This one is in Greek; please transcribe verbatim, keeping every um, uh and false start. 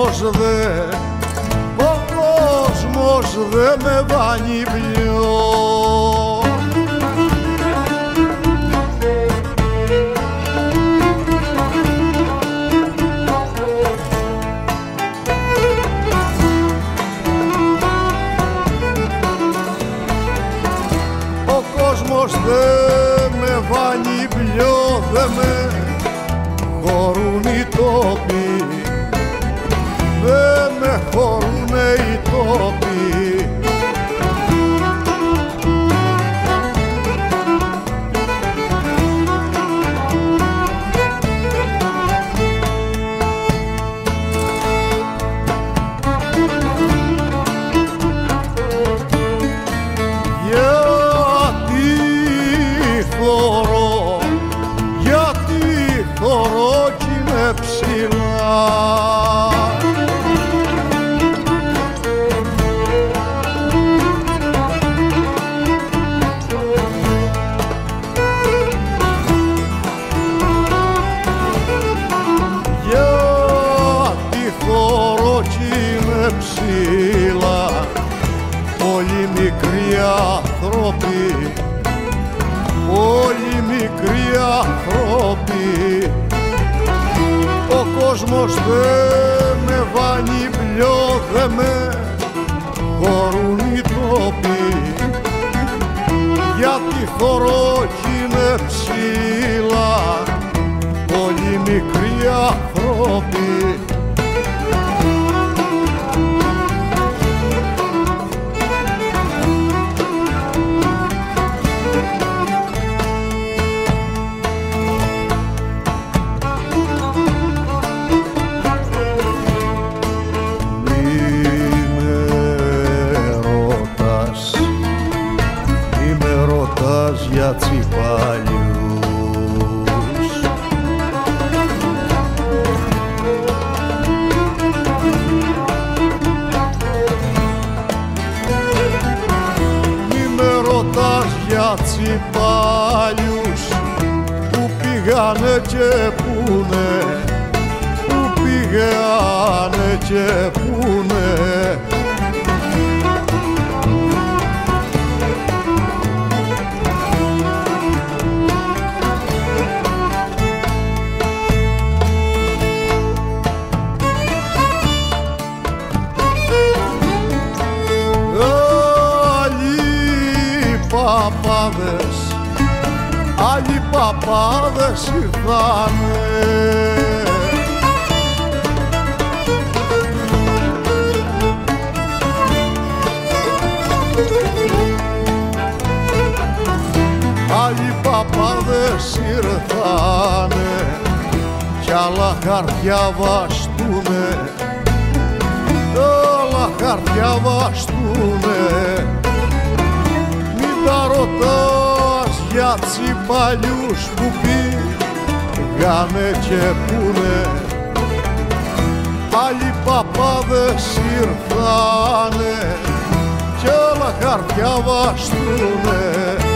κόσμος δε, ο κόσμος δε με βάνει πιο. Ο κόσμος δε με βάνει πιο, δε με χωρούν οι τόποι, δε με χωρούνε οι τόποι. Γιατί θωρώ, γιατί θωρώ κι είμαι ψηλά. Γιατί θωρώ κι είμαι ψηλά. Όλοι μικροί άνθρωποι, όλοι μικροί άνθρωποι. Ο κόσμος δε με βάνει πιο, δε με χωρούν οι τόποι. Γιατί θωρώ κι είναι ψηλά, όλοι μικροί άνθρωποι. Για τσιπάλιους, μη με ρωτάς για τσιπάλιους, που πήγανε και πούνε, που πήγανε και πούνε. Παπάδες, άλλοι παπάδες ήρθανε. Άλλοι παπάδες ήρθανε κι άλλα χαρτιά βαστούνε, άλλα χαρτιά βαστούνε. Τα ρωτάς για τσιπαλιούς που πήγανε και πούνε. Άλλοι παπάδες ήρθανε κι άλλα χαρτιά βαστούνε.